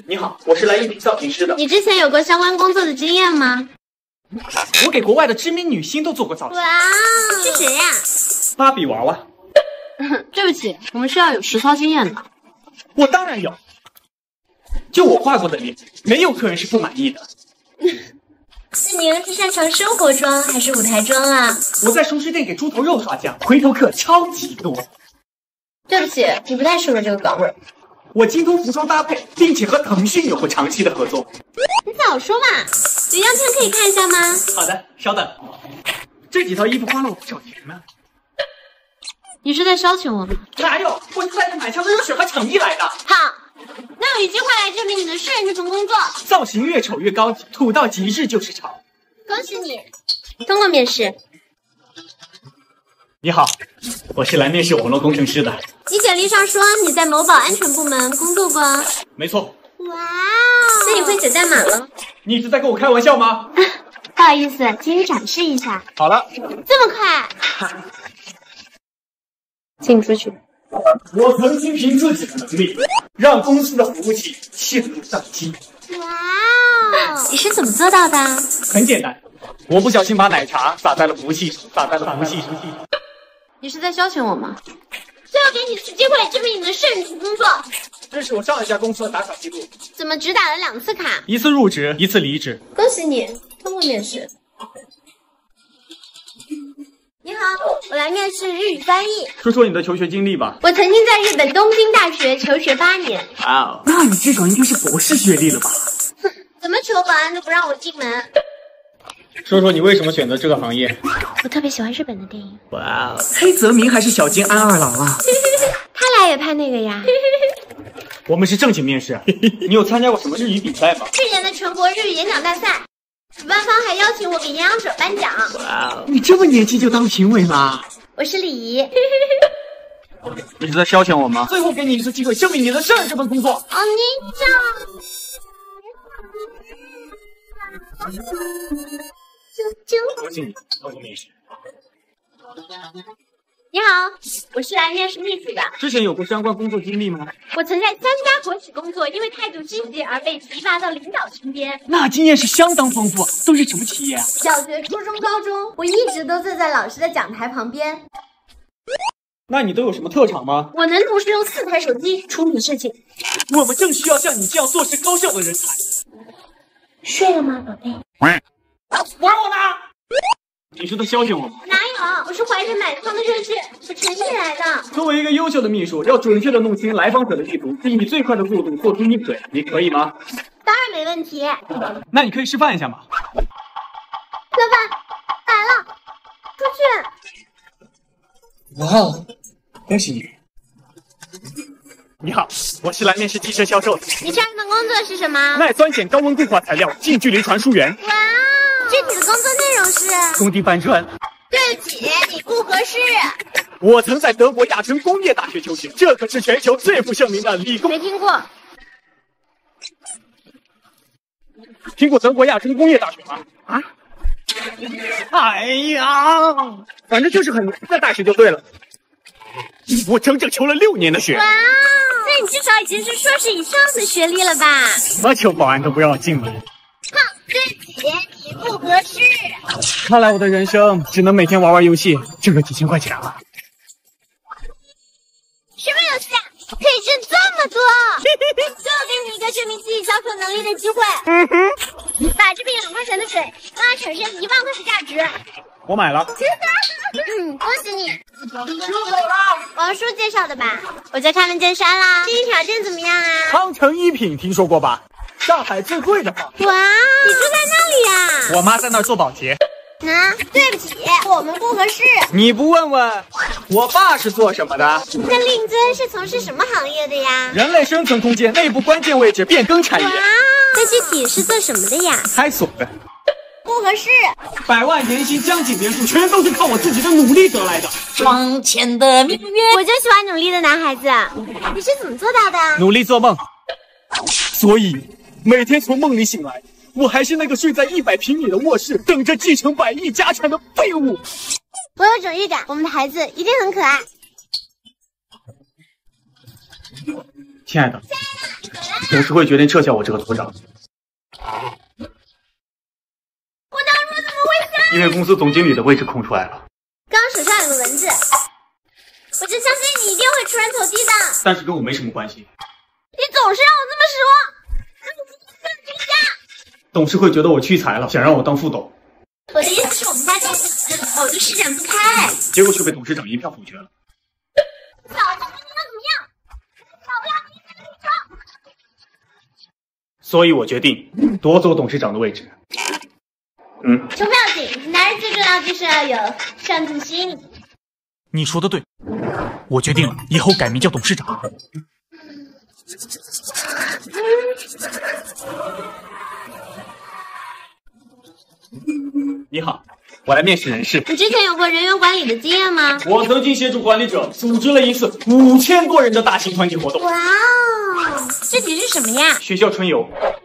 你好，我是来应聘造型师的。 你之前有过相关工作的经验吗？ 我给国外的知名女星都做过造型。 哇，是谁呀？ 芭比娃娃。 对不起，我们是要有实操经验的。 我当然有，就我画过的脸，没有客人是不满意的。 那您是擅长生活妆还是舞台妆啊？ 我在熟食店给猪头肉刷酱，回头客超级多。 对不起，你不太适合这个岗位。 我精通服装搭配，并且和腾讯有过长期的合作。 你早说嘛！有样片可以看一下吗？ 好的，稍等。这几套衣服花了我不少钱呢。 你是在消遣我吗？ 哪有？我是带着满腔的热血和诚意来的。 好，那用一句话来证明你的适任这份工作： 造型越丑越高级，土到极致就是潮。 恭喜你通过面试。 你好，我是来面试网络工程师的。 你简历上说你在某宝安全部门工作过。 没错。 哇哦，那你会写代码了？ 你是在跟我开玩笑吗？ 不好意思，请你展示一下。 好了， 这么快？请出去。 我曾经凭自己的能力，让公司的服务器陷入宕机。 哇哦，你是怎么做到的？ 很简单，我不小心把奶茶洒在了服务器上， 你是在消遣我吗？最后给你一次机会，证明你能胜任这工作。 这是我上一家公司的打卡记录。 怎么只打了2次卡？ 一次入职，一次离职。 恭喜你通过面试。你好，我来面试日语翻译。 说说你的求学经历吧。 我曾经在日本东京大学求学8年。 哇哦，那你至少应该是博士学历了吧？ 哼，怎么求保安都不让我进门。 说说你为什么选择这个行业？ 我特别喜欢日本的电影。 哇哦，黑泽明还是小津安二郎啊？ 他俩也拍那个呀。 我们是正经面试。你有参加过什么日语比赛吗？ 去年的全国日语演讲大赛，主办方还邀请我给演讲者颁奖。 哇哦，你这么年轻就当评委啦？ 我是李怡。 你是在消遣我吗？最后给你一次机会，证明你能胜任这份工作。 哦，你讲。 恭喜你通过面试。 你好，我是来面试秘书的。 之前有过相关工作经历吗？ 我曾在3家国企工作，因为态度积极而被提拔到领导身边。 那经验是相当丰富，都是什么企业啊？ 小学、初中、高中，我一直都坐在老师的讲台旁边。 那你都有什么特长吗？ 我能同时用4台手机处理事情。 我们正需要像你这样做事高效的人才。 睡了吗，宝贝？ 玩我呢？你是在消遣我吗？ 哪有，我是怀着满腔的热血，我诚意来的。 作为一个优秀的秘书，要准确的弄清来访者的意图，并以最快的速度做出应对，你可以吗？ 当然没问题。 那你可以示范一下吗？ 老板来了，出去。 哇哦，恭喜你！你好，我是来面试汽车销售的。 你上一份工作是什么？ 耐酸碱高温固化材料近距离传输员。 哇哦，具体的工作内容是？ 工地搬砖。 对不起，你不合适。 我曾在德国亚琛工业大学求学，这可是全球最负盛名的理工。 没听过。 听过德国亚琛工业大学吗？啊？哎呀，反正就是很难的大学就对了。我整整求了6年的学。 哇哦，那你至少已经是硕士以上的学历了吧？ 怎么求保安都不让我进门。 哼，对不起，你不合适。 看来我的人生只能每天玩游戏，挣个几千块钱了。 什么游戏啊？可以挣这么多？最后给你一个证明自己销售能力的机会。把这瓶2块钱的水让它产生1万块的价值。 我买了。 恭喜你。王叔介绍的吧？我在开门见山啦。第一条件怎么样啊？ 康城一品听说过吧？上海最贵的房。 哇，你住在那里呀？ 我妈在那儿做保洁。 对不起，我们不合适。 你不问问，我爸是做什么的？ 那令尊是从事什么行业的呀？ 人类生存空间内部关键位置变更产业。 那具体是做什么的呀？ 开锁的。 不合适。 100万年薪江景别墅全都是靠我自己的努力得来的。 窗前的明月， 我就喜欢努力的男孩子。你是怎么做到的？ 努力做梦。所以每天从梦里醒来，我还是那个睡在100平米的卧室，等着继承100亿家产的废物。 我有种预感，我们的孩子一定很可爱。 亲爱的， 走啦。 董事会决定撤销我这个组长。 我当初怎么会想？ 因为公司总经理的位置空出来了。 刚手上有个蚊子，我就相信你一定会出人头地的。 但是跟我没什么关系。 你总是让我这么失望，让我更惊吓。 董事会觉得我屈才了，想让我当副董。 我的意思是我们家公司我就施展不开， 结果却被董事长一票否决了。 小子，你能怎么样？要不要你一个女生？ 所以我决定夺走董事长的位置。 穷不要紧，男人最重要就是要有上进心。 你说的对，我决定了，以后改名叫董事长。 你好，我来面试人事。 你之前有过人员管理的经验吗？ 我曾经协助管理者组织了一次5000多人的大型团体活动。 哇哦，这题是什么呀？ 学校春游。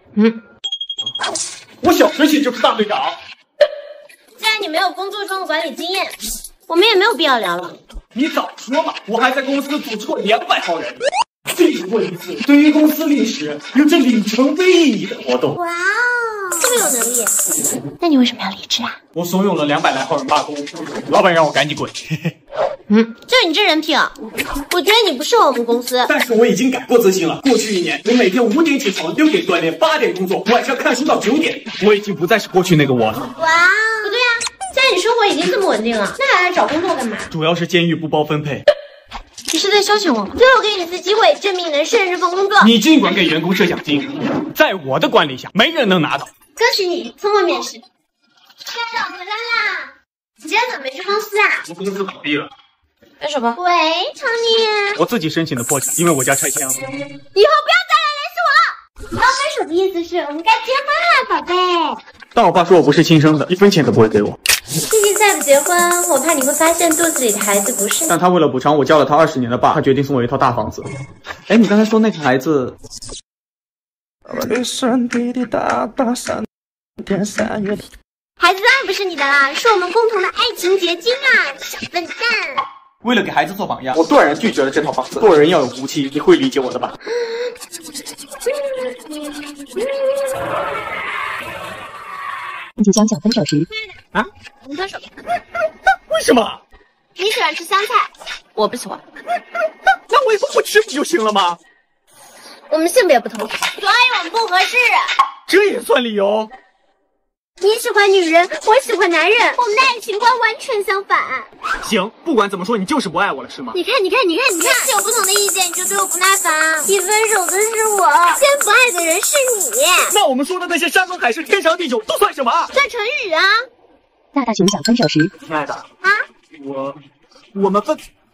我小学起就是大队长。 既然你没有工作中的管理经验，我们也没有必要聊了。 你早说嘛！我还在公司组织过200号人，这是过一次对于公司历史有着里程碑意义的活动。 哇哦，这么有能力，那你为什么要离职啊？ 我怂恿了200来号人罢工，老板让我赶紧滚。 就你这人品，我觉得你不适合我们公司。 但是我已经改过自新了。过去1年，我每天5点起床，6点锻炼，8点工作，晚上看书到9点。我已经不再是过去那个我了。 哇哦，不对啊，既然你生活已经这么稳定了，那还来找工作干嘛？ 主要是监狱不包分配。 你是在消遣我吗？最后给你一次机会，证明你能胜任这份工作。 你尽管给员工设奖金，在我的管理下，没人能拿到。 恭喜你通过面试。家长回来啦！你今天怎么没去公司啊？ 我公司倒闭了， 干什么？喂，常妮。 我自己申请的破产，因为我家拆迁了。 以后不要再来联系我了。刚分手的意思是我们该结婚了，宝贝。 但我爸说我不是亲生的，1分钱都不会给我。 毕竟再不结婚，我怕你会发现肚子里的孩子不是你。 但他为了补偿我教了他20年的爸，他决定送我一套大房子。哎，你刚才说那个孩子？ 孩子当然不是你的啦，是我们共同的爱情结晶啊，小笨蛋。 为了给孩子做榜样，我断然拒绝了这套房子。做人要有骨气，你会理解我的吧？ 即将讲分手时， 我们分手吧。 为什么？ 你喜欢吃香菜，我不喜欢。 那我以后不吃不就行了吗？ 我们性别不同，所以我们不合适。 这也算理由？ 你喜欢女人，我喜欢男人，我们的爱情观完全相反。 行，不管怎么说，你就是不爱我了，是吗？ 你看，有不同的意见，你就对我不耐烦。提分手的是我，先不爱的人是你。 那我们说的那些山盟海誓、天长地久都算什么？ 算成语啊。 大大熊讲分手时， 亲爱的啊， 我们分。